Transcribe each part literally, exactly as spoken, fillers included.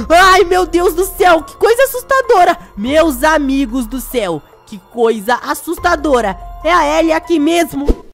Ai, meu Deus do céu, que coisa assustadora. Meus amigos do céu, que coisa assustadora. É a Ellie aqui mesmo.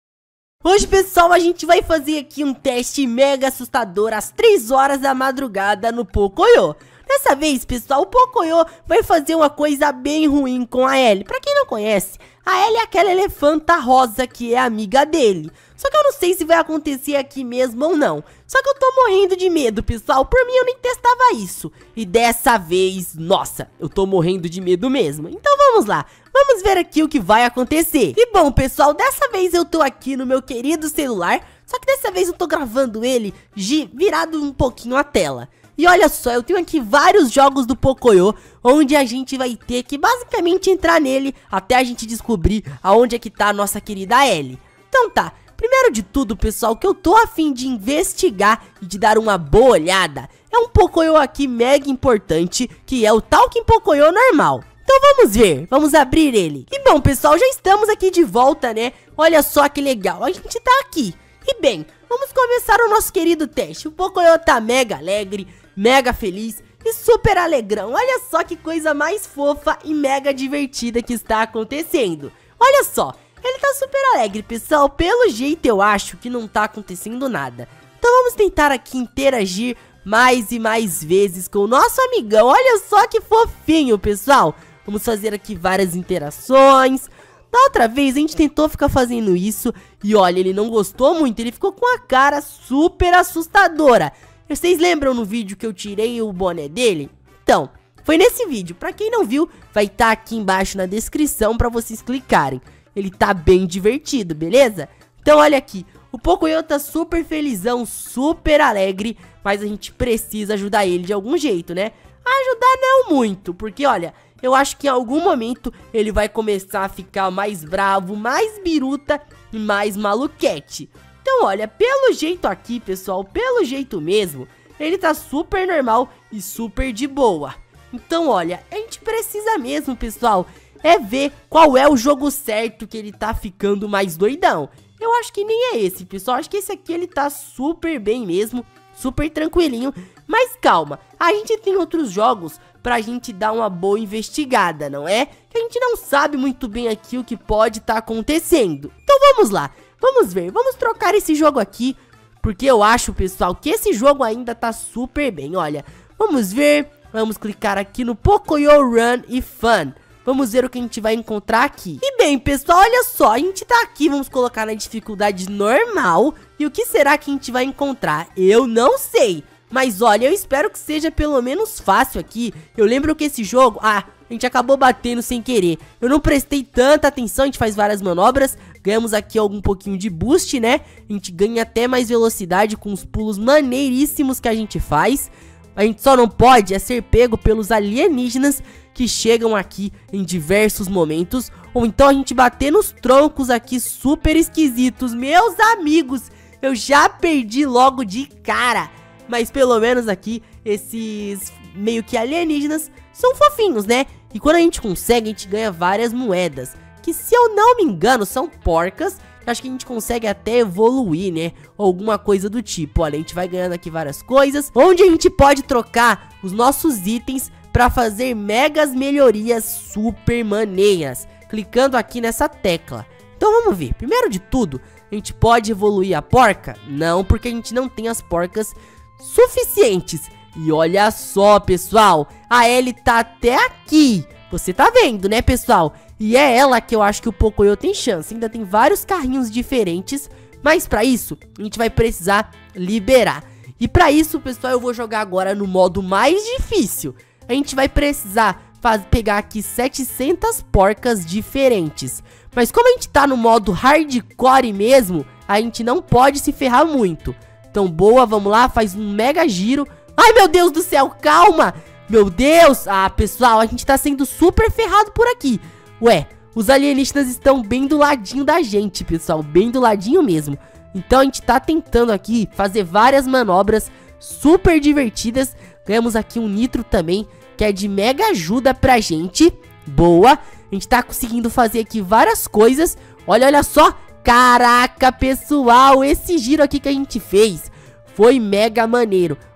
Hoje, pessoal, a gente vai fazer aqui um teste mega assustador às três horas da madrugada no Pocoyo. Dessa vez, pessoal, o Pocoyo vai fazer uma coisa bem ruim com a Ellie. Pra quem não conhece, a Ellie é aquela elefanta rosa que é amiga dele. Só que eu não sei se vai acontecer aqui mesmo ou não. Só que eu tô morrendo de medo, pessoal. Por mim, eu nem testava isso. E dessa vez, nossa, eu tô morrendo de medo mesmo. Então vamos lá. Vamos ver aqui o que vai acontecer. E bom, pessoal, dessa vez eu tô aqui no meu querido celular. Só que dessa vez eu tô gravando ele virado um pouquinho a tela. E olha só, eu tenho aqui vários jogos do Pocoyo, onde a gente vai ter que basicamente entrar nele até a gente descobrir aonde é que tá a nossa querida Ellie. Então tá, primeiro de tudo, pessoal, que eu tô a fim de investigar e de dar uma boa olhada, é um Pocoyo aqui mega importante, que é o Talking Pocoyo normal. Então vamos ver, vamos abrir ele. E bom, pessoal, já estamos aqui de volta, né? Olha só que legal, a gente tá aqui. E bem, vamos começar o nosso querido teste. O Pocoyo tá mega alegre, mega feliz e super alegrão. Olha só que coisa mais fofa e mega divertida que está acontecendo. Olha só, ele tá super alegre, pessoal. Pelo jeito eu acho que não tá acontecendo nada. Então vamos tentar aqui interagir mais e mais vezes com o nosso amigão. Olha só que fofinho, pessoal. Vamos fazer aqui várias interações. Da outra vez a gente tentou ficar fazendo isso e olha, ele não gostou muito. Ele ficou com a cara super assustadora. Vocês lembram no vídeo que eu tirei o boné dele? Então, foi nesse vídeo. Pra quem não viu, vai estar aqui embaixo na descrição pra vocês clicarem. Ele tá bem divertido, beleza? Então olha aqui, o Pocoyo tá super felizão, super alegre, mas a gente precisa ajudar ele de algum jeito, né? Ajudar não muito, porque olha, eu acho que em algum momento ele vai começar a ficar mais bravo, mais biruta e mais maluquete. Então olha, pelo jeito aqui, pessoal, pelo jeito mesmo, ele tá super normal e super de boa. Então olha, a gente precisa mesmo, pessoal, é ver qual é o jogo certo que ele tá ficando mais doidão. Eu acho que nem é esse, pessoal, acho que esse aqui ele tá super bem mesmo, super tranquilinho. Mas calma, a gente tem outros jogos pra gente dar uma boa investigada, não é? Que a gente não sabe muito bem aqui o que pode estar acontecendo. Então vamos lá. Vamos ver, vamos trocar esse jogo aqui, porque eu acho, pessoal, que esse jogo ainda tá super bem. Olha, vamos ver, vamos clicar aqui no Pocoyo Run e Fun. Vamos ver o que a gente vai encontrar aqui. E bem, pessoal, olha só, a gente tá aqui, vamos colocar na dificuldade normal. E o que será que a gente vai encontrar? Eu não sei, mas olha, eu espero que seja pelo menos fácil aqui. Eu lembro que esse jogo, ah, a gente acabou batendo sem querer. Eu não prestei tanta atenção, a gente faz várias manobras. Ganhamos aqui algum pouquinho de boost, né? A gente ganha até mais velocidade com os pulos maneiríssimos que a gente faz. A gente só não pode é ser pego pelos alienígenas que chegam aqui em diversos momentos. Ou então a gente bater nos troncos aqui super esquisitos. Meus amigos, eu já perdi logo de cara. Mas pelo menos aqui, esses meio que alienígenas são fofinhos, né? E quando a gente consegue, a gente ganha várias moedas, que se eu não me engano são porcas. Acho que a gente consegue até evoluir, né? Ou alguma coisa do tipo. Olha, a gente vai ganhando aqui várias coisas, onde a gente pode trocar os nossos itens pra fazer megas melhorias super maneiras, clicando aqui nessa tecla. Então vamos ver, primeiro de tudo, a gente pode evoluir a porca? Não, porque a gente não tem as porcas suficientes. E olha só, pessoal, a Ellie tá até aqui. Você tá vendo, né, pessoal? E é ela que eu acho que o Pocoyo tem chance. Ainda tem vários carrinhos diferentes, mas pra isso, a gente vai precisar liberar. E pra isso, pessoal, eu vou jogar agora no modo mais difícil. A gente vai precisar faz, pegar aqui setecentas porcas diferentes. Mas como a gente tá no modo hardcore mesmo, a gente não pode se ferrar muito. Então boa, vamos lá, faz um mega giro. Ai, meu Deus do céu, calma! Meu Deus! Ah, pessoal, a gente tá sendo super ferrado por aqui. Ué, os alienígenas estão bem do ladinho da gente, pessoal, bem do ladinho mesmo. Então a gente tá tentando aqui fazer várias manobras super divertidas. Ganhamos aqui um nitro também, que é de mega ajuda pra gente. Boa, a gente tá conseguindo fazer aqui várias coisas. Olha, olha só. Caraca, pessoal, esse giro aqui que a gente fez foi mega maneiro.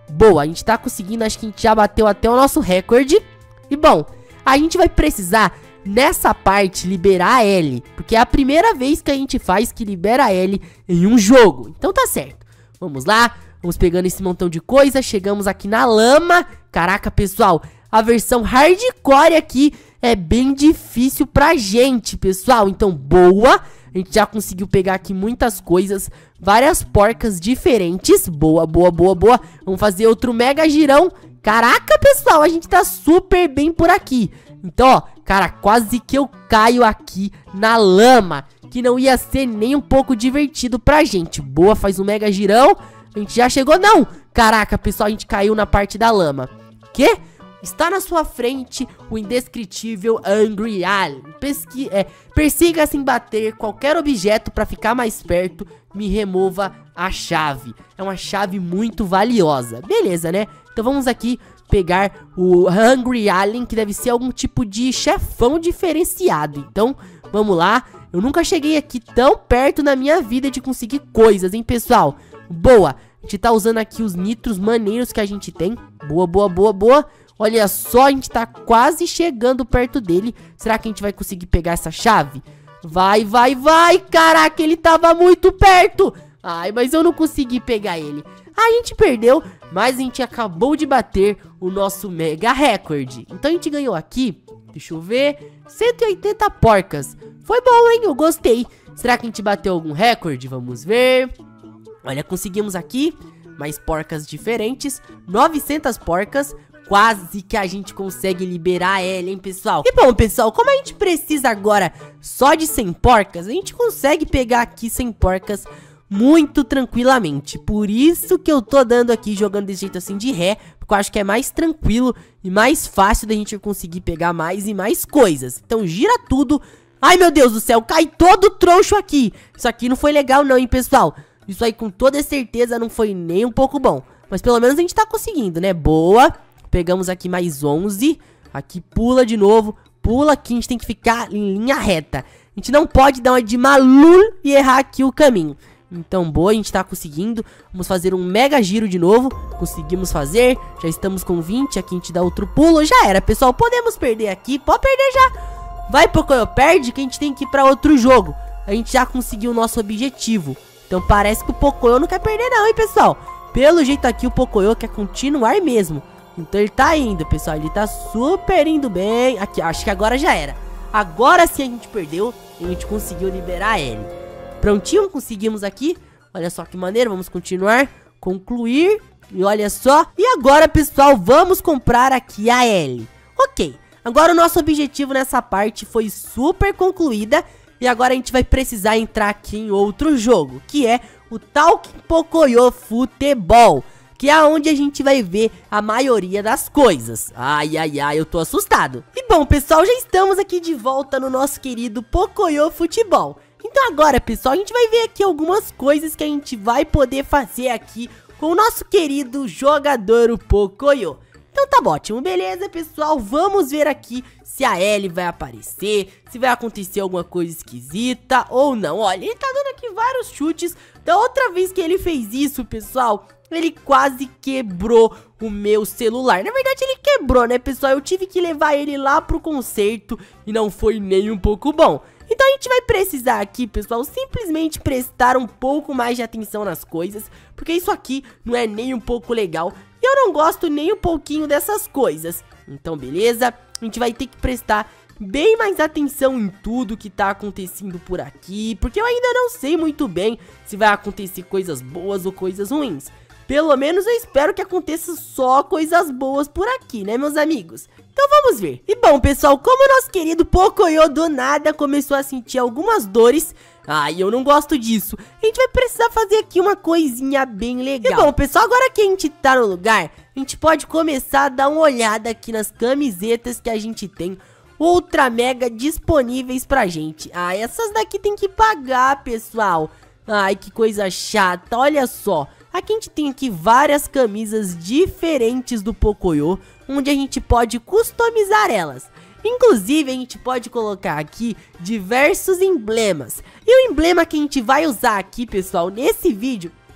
Boa, a gente tá conseguindo, acho que a gente já bateu até o nosso recorde. E bom, a gente vai precisar nessa parte liberar a Ellie, porque é a primeira vez que a gente faz que libera a Ellie em um jogo. Então tá certo, vamos lá, vamos pegando esse montão de coisa. Chegamos aqui na lama. Caraca, pessoal, a versão hardcore aqui é bem difícil pra gente, pessoal. Então boa, a gente já conseguiu pegar aqui muitas coisas, várias porcas diferentes. Boa, boa, boa, boa. Vamos fazer outro mega girão. Caraca, pessoal, a gente tá super bem por aqui. Então, ó, cara, quase que eu caio aqui na lama, que não ia ser nem um pouco divertido pra gente. Boa, faz um mega girão. A gente já chegou, não. Caraca, pessoal, a gente caiu na parte da lama. Que? Está na sua frente o indescritível Angry Alien. Pesqui é, persiga sem bater qualquer objeto para ficar mais perto. Me remova a chave. É uma chave muito valiosa. Beleza, né? Então vamos aqui pegar o Hungry Alien, que deve ser algum tipo de chefão diferenciado. Então vamos lá. Eu nunca cheguei aqui tão perto na minha vida de conseguir coisas, hein, pessoal? Boa. A gente tá usando aqui os nitros maneiros que a gente tem. Boa, boa, boa, boa. Olha só, a gente tá quase chegando perto dele. Será que a gente vai conseguir pegar essa chave? Vai, vai, vai. Caraca, ele tava muito perto. Ai, mas eu não consegui pegar ele. A gente perdeu, mas a gente acabou de bater o nosso mega recorde. Então a gente ganhou aqui, deixa eu ver, cento e oitenta porcas. Foi bom, hein? Eu gostei. Será que a gente bateu algum recorde? Vamos ver. Olha, conseguimos aqui mais porcas diferentes, novecentas porcas. Quase que a gente consegue liberar ela, hein, pessoal? E bom, pessoal, como a gente precisa agora só de cem porcas, a gente consegue pegar aqui cem porcas muito tranquilamente. Por isso que eu tô dando aqui, jogando desse jeito assim de ré, porque eu acho que é mais tranquilo e mais fácil da gente conseguir pegar mais e mais coisas. Então gira tudo. Ai, meu Deus do céu, cai todo troncho aqui. Isso aqui não foi legal não, hein, pessoal? Isso aí com toda certeza não foi nem um pouco bom. Mas pelo menos a gente tá conseguindo, né? Boa. Pegamos aqui mais onze. Aqui pula de novo. Pula aqui, a gente tem que ficar em linha reta. A gente não pode dar uma de malul e errar aqui o caminho. Então, boa, a gente tá conseguindo. Vamos fazer um mega giro de novo. Conseguimos fazer. Já estamos com vinte. Aqui a gente dá outro pulo. Já era, pessoal. Podemos perder aqui. Pode perder já. Vai, Pocoyo, perde que a gente tem que ir pra outro jogo. A gente já conseguiu o nosso objetivo. Então parece que o Pocoyo não quer perder não, hein, pessoal. Pelo jeito aqui o Pocoyo quer continuar mesmo. Então ele tá indo, pessoal. Ele tá super indo bem. Aqui, acho que agora já era. Agora sim a gente perdeu. E a gente conseguiu liberar ele. Prontinho, conseguimos aqui. Olha só que maneiro, vamos continuar. Concluir. E olha só. E agora, pessoal, vamos comprar aqui a Ellie. Ok, agora o nosso objetivo nessa parte foi super concluída. E agora a gente vai precisar entrar aqui em outro jogo, que é o Talking Pocoyo Futebol, que é onde a gente vai ver a maioria das coisas. Ai, ai, ai, eu tô assustado. E bom, pessoal, já estamos aqui de volta no nosso querido Pocoyo Futebol. Então agora, pessoal, a gente vai ver aqui algumas coisas que a gente vai poder fazer aqui com o nosso querido jogador, o Pocoyo. Então tá ótimo, beleza, pessoal? Vamos ver aqui se a Ellie vai aparecer, se vai acontecer alguma coisa esquisita ou não. Olha, ele tá dando aqui vários chutes. Da outra vez que ele fez isso, pessoal, ele quase quebrou o meu celular. Na verdade, ele quebrou, né, pessoal? Eu tive que levar ele lá pro concerto e não foi nem um pouco bom. Então a gente vai precisar aqui, pessoal, simplesmente prestar um pouco mais de atenção nas coisas, porque isso aqui não é nem um pouco legal. E eu não gosto nem um pouquinho dessas coisas. Então, beleza? A gente vai ter que prestar bem mais atenção em tudo que tá acontecendo por aqui, porque eu ainda não sei muito bem se vai acontecer coisas boas ou coisas ruins. Pelo menos eu espero que aconteça só coisas boas por aqui, né, meus amigos? Então vamos ver. E bom, pessoal, como o nosso querido Pocoyo do nada começou a sentir algumas dores, ai, eu não gosto disso, a gente vai precisar fazer aqui uma coisinha bem legal. E bom, pessoal, agora que a gente tá no lugar, a gente pode começar a dar uma olhada aqui nas camisetas que a gente tem ultra mega disponíveis pra gente. Ah, essas daqui tem que pagar, pessoal. Ai, que coisa chata, olha só. Aqui a gente tem aqui várias camisas diferentes do Pocoyo, onde a gente pode customizar elas. Inclusive, a gente pode colocar aqui diversos emblemas. E o emblema que a gente vai usar aqui, pessoal, nesse vídeo,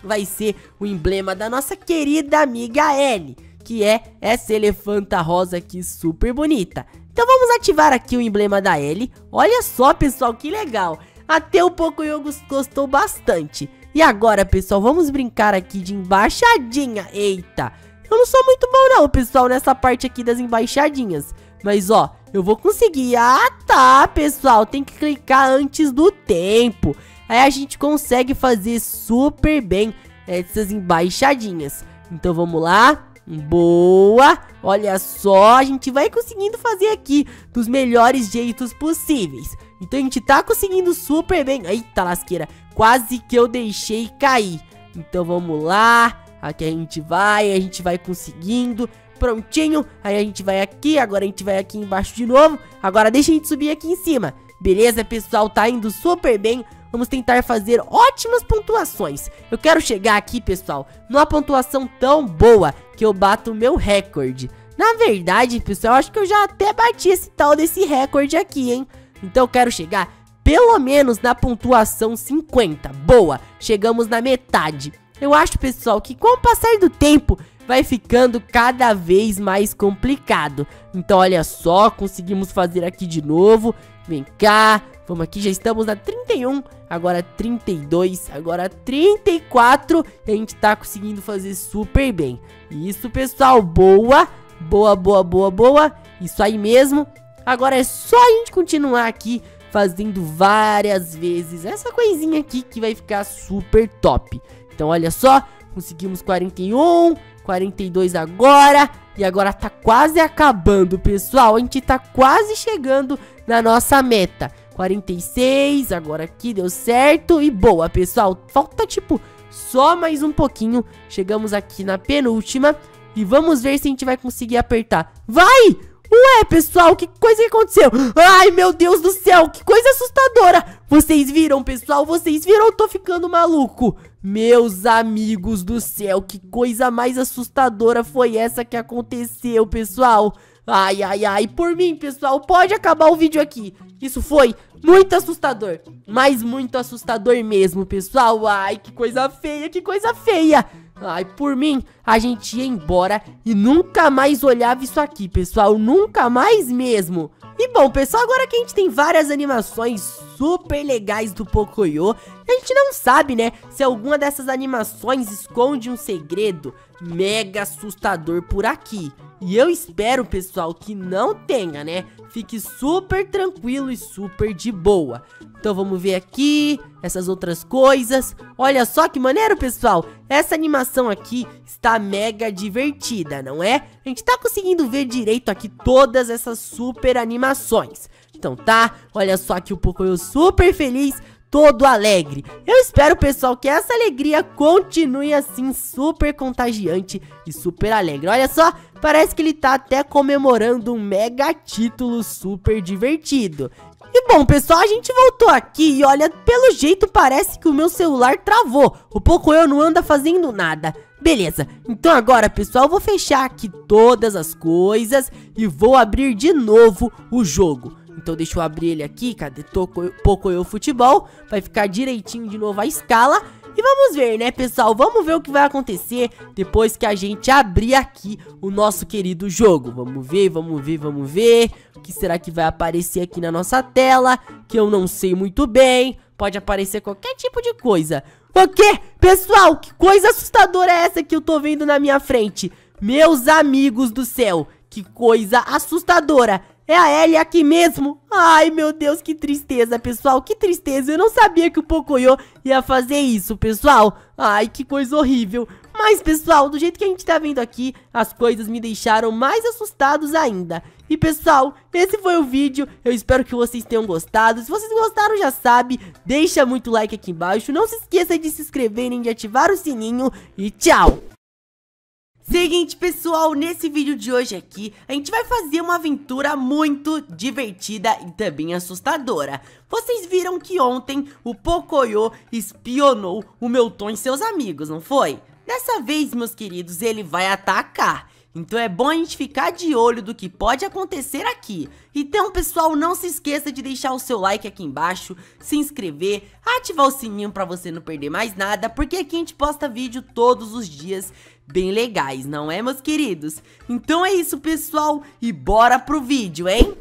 vai ser o emblema da nossa querida amiga Ellie, que é essa elefanta rosa aqui super bonita. Então vamos ativar aqui o emblema da Ellie. Olha só, pessoal, que legal. Até o Pocoyo gostou bastante. E agora, pessoal, vamos brincar aqui de embaixadinha. Eita, eu não sou muito bom não, pessoal, nessa parte aqui das embaixadinhas. Mas, ó, eu vou conseguir. Ah, tá, pessoal, tem que clicar antes do tempo. Aí a gente consegue fazer super bem essas embaixadinhas. Então vamos lá. Boa, olha só, a gente vai conseguindo fazer aqui dos melhores jeitos possíveis. Então a gente tá conseguindo super bem. Eita lasqueira, quase que eu deixei cair. Então vamos lá, aqui a gente vai, a gente vai conseguindo. Prontinho, aí a gente vai aqui, agora a gente vai aqui embaixo de novo. Agora deixa a gente subir aqui em cima. Beleza, pessoal, tá indo super bem. Vamos tentar fazer ótimas pontuações. Eu quero chegar aqui, pessoal, numa pontuação tão boa que eu bato o meu recorde. Na verdade, pessoal, eu acho que eu já até bati esse tal desse recorde aqui, hein? Então eu quero chegar pelo menos na pontuação cinquenta. Boa, chegamos na metade. Eu acho, pessoal, que com o passar do tempo vai ficando cada vez mais complicado. Então olha só, conseguimos fazer aqui de novo. Vem cá, vamos aqui, já estamos na trinta e um, agora trinta e dois, agora trinta e quatro. E a gente tá conseguindo fazer super bem. Isso, pessoal, boa, boa, boa, boa, boa. Isso aí mesmo. Agora é só a gente continuar aqui fazendo várias vezes essa coisinha aqui que vai ficar super top. Então olha só, conseguimos quarenta e um, quarenta e dois agora. E agora tá quase acabando, pessoal. A gente tá quase chegando na nossa meta. quarenta e seis, agora aqui deu certo. E boa, pessoal, falta tipo só mais um pouquinho. Chegamos aqui na penúltima. E vamos ver se a gente vai conseguir apertar. Vai! Ué, pessoal, que coisa que aconteceu? Ai, meu Deus do céu, que coisa assustadora. Vocês viram, pessoal? Vocês viram? Eu tô ficando maluco. Meus amigos do céu, que coisa mais assustadora foi essa que aconteceu, pessoal? Ai, ai, ai, por mim, pessoal, pode acabar o vídeo aqui. Isso foi muito assustador, mas muito assustador mesmo, pessoal. Ai, que coisa feia, que coisa feia. Ai, por mim, a gente ia embora e nunca mais olhava isso aqui, pessoal, nunca mais mesmo. E bom, pessoal, agora que a gente tem várias animações super legais do Pocoyo, a gente não sabe, né, se alguma dessas animações esconde um segredo mega assustador por aqui. E eu espero, pessoal, que não tenha, né? Fique super tranquilo e super de boa. Então vamos ver aqui essas outras coisas. Olha só que maneiro, pessoal. Essa animação aqui está mega divertida, não é? A gente tá conseguindo ver direito aqui todas essas super animações. Então tá, olha só que o Pocoyo super feliz, todo alegre. Eu espero, pessoal, que essa alegria continue assim, super contagiante e super alegre. Olha só, parece que ele tá até comemorando um mega título super divertido. E bom, pessoal, a gente voltou aqui e olha, pelo jeito parece que o meu celular travou. O Pocoyo não anda fazendo nada. Beleza, então agora, pessoal, eu vou fechar aqui todas as coisas e vou abrir de novo o jogo. Então deixa eu abrir ele aqui, cadê Pocoyo Futebol? Vai ficar direitinho de novo a escala. E vamos ver, né, pessoal? Vamos ver o que vai acontecer depois que a gente abrir aqui o nosso querido jogo. Vamos ver, vamos ver, vamos ver. O que será que vai aparecer aqui na nossa tela? Que eu não sei muito bem. Pode aparecer qualquer tipo de coisa. O quê? Pessoal, que coisa assustadora é essa que eu tô vendo na minha frente? Meus amigos do céu, que coisa assustadora. É a Ellie aqui mesmo. Ai, meu Deus, que tristeza, pessoal. Que tristeza. Eu não sabia que o Pocoyo ia fazer isso, pessoal. Ai, que coisa horrível. Mas, pessoal, do jeito que a gente tá vendo aqui, as coisas me deixaram mais assustados ainda. E, pessoal, esse foi o vídeo. Eu espero que vocês tenham gostado. Se vocês gostaram, já sabe, deixa muito like aqui embaixo. Não se esqueça de se inscrever nem de ativar o sininho. E tchau! Seguinte, pessoal, nesse vídeo de hoje aqui, a gente vai fazer uma aventura muito divertida e também assustadora. Vocês viram que ontem o Pocoyo espionou o meu Tom e seus amigos, não foi? Dessa vez, meus queridos, ele vai atacar. Então é bom a gente ficar de olho do que pode acontecer aqui. Então, pessoal, não se esqueça de deixar o seu like aqui embaixo, se inscrever, ativar o sininho pra você não perder mais nada, porque aqui a gente posta vídeo todos os dias bem legais, não é, meus queridos? Então é isso, pessoal, e bora pro vídeo, hein?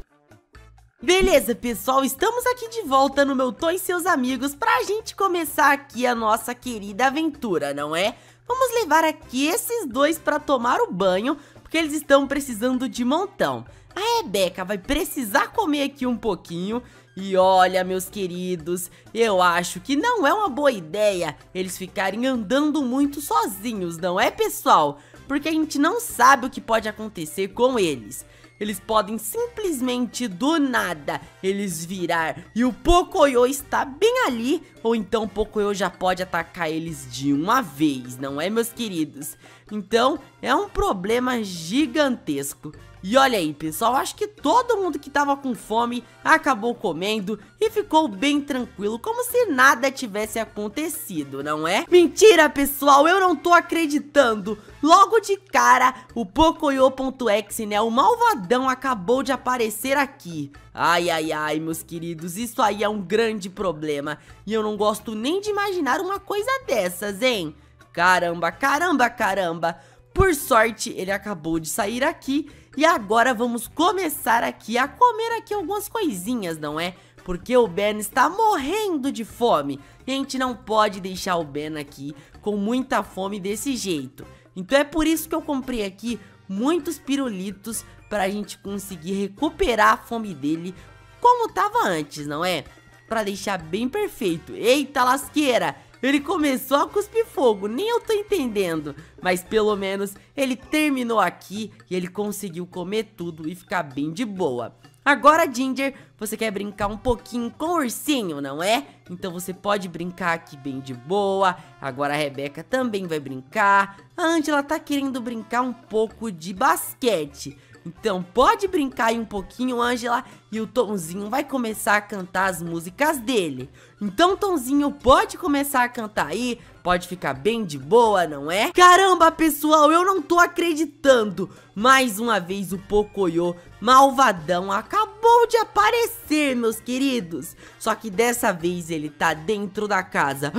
Beleza, pessoal, estamos aqui de volta no meu Tom e seus amigos pra gente começar aqui a nossa querida aventura, não é? Vamos levar aqui esses dois pra tomar o banho, porque eles estão precisando de montão. A Rebeca vai precisar comer aqui um pouquinho. E olha, meus queridos, eu acho que não é uma boa ideia eles ficarem andando muito sozinhos, não é, pessoal? Porque a gente não sabe o que pode acontecer com eles. Eles podem simplesmente do nada eles virar e o Pocoyo está bem ali, ou então o Pocoyo já pode atacar eles de uma vez, não é, meus queridos? Então é um problema gigantesco. E olha aí, pessoal, acho que todo mundo que tava com fome acabou comendo e ficou bem tranquilo, como se nada tivesse acontecido, não é? Mentira, pessoal, eu não tô acreditando. Logo de cara, o Pocoyo.exe, né, o malvadão, acabou de aparecer aqui. Ai, ai, ai, meus queridos, isso aí é um grande problema. E eu não gosto nem de imaginar uma coisa dessas, hein? Caramba, caramba, caramba. Por sorte, ele acabou de sair aqui. E agora vamos começar aqui a comer aqui algumas coisinhas, não é? Porque o Ben está morrendo de fome. E a gente não pode deixar o Ben aqui com muita fome desse jeito. Então é por isso que eu comprei aqui muitos pirulitos pra gente conseguir recuperar a fome dele como tava antes, não é? Pra deixar bem perfeito. Eita lasqueira! Ele começou a cuspir fogo, nem eu tô entendendo. Mas pelo menos ele terminou aqui e ele conseguiu comer tudo e ficar bem de boa. Agora, Ginger, você quer brincar um pouquinho com o ursinho, não é? Então você pode brincar aqui bem de boa. Agora a Rebeca também vai brincar. A Angela tá querendo brincar um pouco de basquete. Então pode brincar aí um pouquinho, Angela, e o Tomzinho vai começar a cantar as músicas dele. Então, Tomzinho, pode começar a cantar aí, pode ficar bem de boa, não é? Caramba, pessoal, eu não tô acreditando. Mais uma vez o Pocoyo malvadão acabou de aparecer, meus queridos. Só que dessa vez ele tá dentro da casa.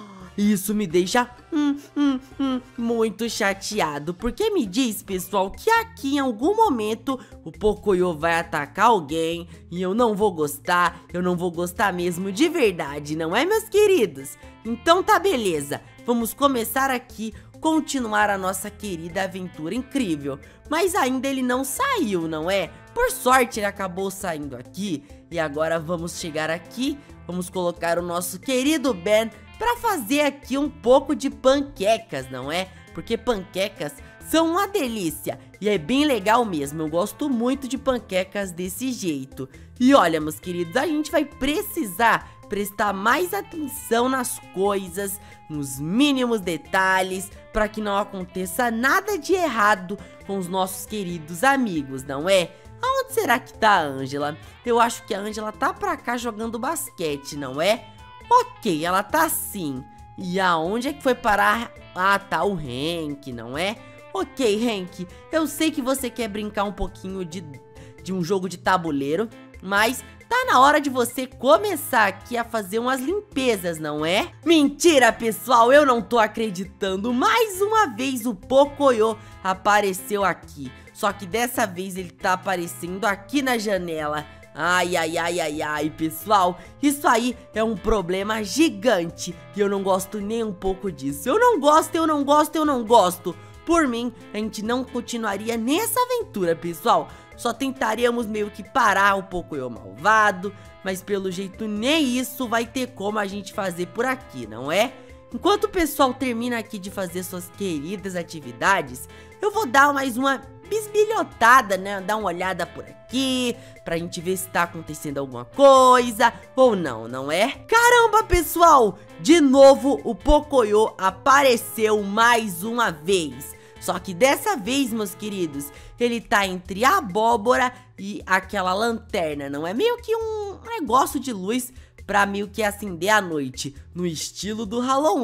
Isso me deixa hum, hum, hum, muito chateado, porque me diz, pessoal, que aqui em algum momento o Pocoyo vai atacar alguém e eu não vou gostar, eu não vou gostar mesmo de verdade, não é, meus queridos? Então tá beleza, vamos começar aqui, continuar a nossa querida aventura incrível. Mas ainda ele não saiu, não é? Por sorte ele acabou saindo aqui e agora vamos chegar aqui, vamos colocar o nosso querido Ben pra fazer aqui um pouco de panquecas, não é? Porque panquecas são uma delícia e é bem legal mesmo, eu gosto muito de panquecas desse jeito. E olha, meus queridos, a gente vai precisar prestar mais atenção nas coisas, nos mínimos detalhes, para que não aconteça nada de errado com os nossos queridos amigos, não é? Aonde será que tá a Angela? Eu acho que a Angela tá pra cá jogando basquete, não é? Ok, ela tá assim. E aonde é que foi parar? Ah, tá o Hank, não é? Ok, Hank, eu sei que você quer brincar um pouquinho de, de um jogo de tabuleiro, mas tá na hora de você começar aqui a fazer umas limpezas, não é? Mentira, pessoal, eu não tô acreditando. Mais uma vez o Pocoyo apareceu aqui. Só que dessa vez ele tá aparecendo aqui na janela. Ai, ai, ai, ai, ai, pessoal, isso aí é um problema gigante e eu não gosto nem um pouco disso. Eu não gosto, eu não gosto, eu não gosto. Por mim, a gente não continuaria nessa aventura, pessoal. Só tentaríamos meio que parar o Pocoyo malvado, mas pelo jeito nem isso vai ter como a gente fazer por aqui, não é? Enquanto o pessoal termina aqui de fazer suas queridas atividades, eu vou dar mais uma bisbilhotada, né? Dar uma olhada por aqui, pra gente ver se tá acontecendo alguma coisa ou não, não é? Caramba, pessoal! De novo o Pocoyo apareceu mais uma vez. Só que dessa vez, meus queridos, ele tá entre a abóbora e aquela lanterna, não é? Meio que um negócio de luz pra meio que acender à noite, no estilo do Halloween.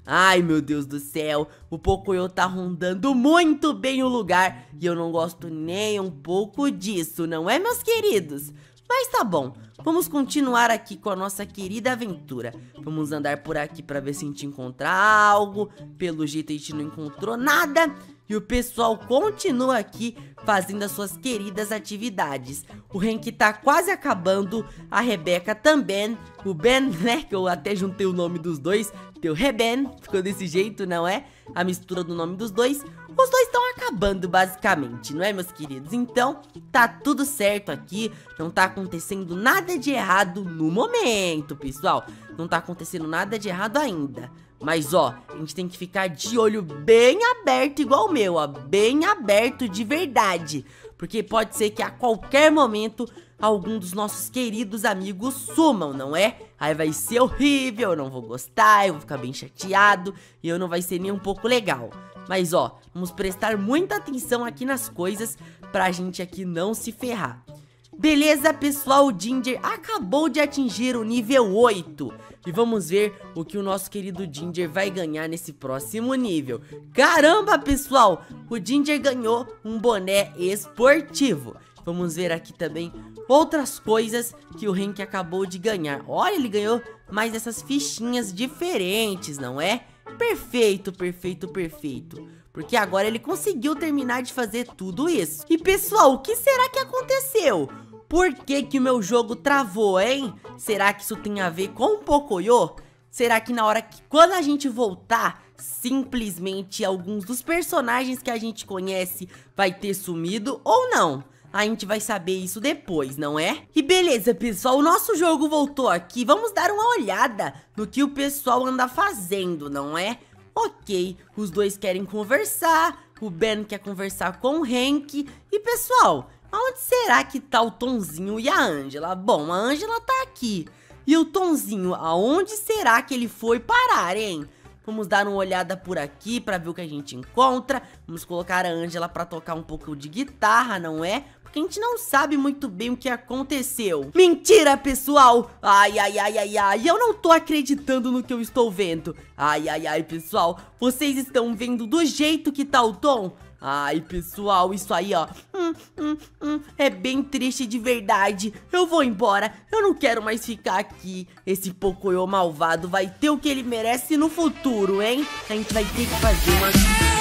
Ai, meu Deus do céu, o Pocoyo tá rondando muito bem o lugar e eu não gosto nem um pouco disso, não é, meus queridos? Mas tá bom, vamos continuar aqui com a nossa querida aventura. Vamos andar por aqui pra ver se a gente encontra algo. Pelo jeito a gente não encontrou nada. E o pessoal continua aqui fazendo as suas queridas atividades. O Hank tá quase acabando, a Rebeca também. O Ben, né, que eu até juntei o nome dos dois, teu Reben, ficou desse jeito, não é? A mistura do nome dos dois. Os dois estão acabando basicamente, não é, meus queridos? Então, tá tudo certo aqui, não tá acontecendo nada de errado no momento, pessoal. Não tá acontecendo nada de errado ainda. Mas ó, a gente tem que ficar de olho bem aberto igual o meu, ó, bem aberto de verdade. Porque pode ser que a qualquer momento algum dos nossos queridos amigos sumam, não é? Aí vai ser horrível, eu não vou gostar, eu vou ficar bem chateado e eu não vai ser nem um pouco legal. Mas ó, vamos prestar muita atenção aqui nas coisas pra gente aqui não se ferrar. Beleza, pessoal, o Ginger acabou de atingir o nível oito. E vamos ver o que o nosso querido Ginger vai ganhar nesse próximo nível. Caramba, pessoal, o Ginger ganhou um boné esportivo. Vamos ver aqui também outras coisas que o Hank acabou de ganhar. Olha, ele ganhou mais essas fichinhas diferentes, não é? Perfeito, perfeito, perfeito. Porque agora ele conseguiu terminar de fazer tudo isso. E pessoal, o que será que aconteceu? Por que que o meu jogo travou, hein? Será que isso tem a ver com o Pocoyo? Será que na hora que, quando a gente voltar, simplesmente alguns dos personagens que a gente conhece vai ter sumido ou não? A gente vai saber isso depois, não é? E beleza, pessoal, o nosso jogo voltou aqui. Vamos dar uma olhada no que o pessoal anda fazendo, não é? Ok, os dois querem conversar, o Ben quer conversar com o Hank. E pessoal, aonde será que tá o Tonzinho e a Angela? Bom, a Angela tá aqui. E o Tonzinho, aonde será que ele foi parar, hein? Vamos dar uma olhada por aqui pra ver o que a gente encontra. Vamos colocar a Angela pra tocar um pouco de guitarra, não é? Porque a gente não sabe muito bem o que aconteceu. Mentira, pessoal! Ai, ai, ai, ai, ai, eu não tô acreditando no que eu estou vendo. Ai, ai, ai, pessoal, vocês estão vendo do jeito que tá o Tom? Ai, pessoal, isso aí, ó, hum, hum, hum, é bem triste de verdade. Eu vou embora, eu não quero mais ficar aqui. Esse Pocoyo malvado vai ter o que ele merece no futuro, hein? A gente vai ter que fazer uma...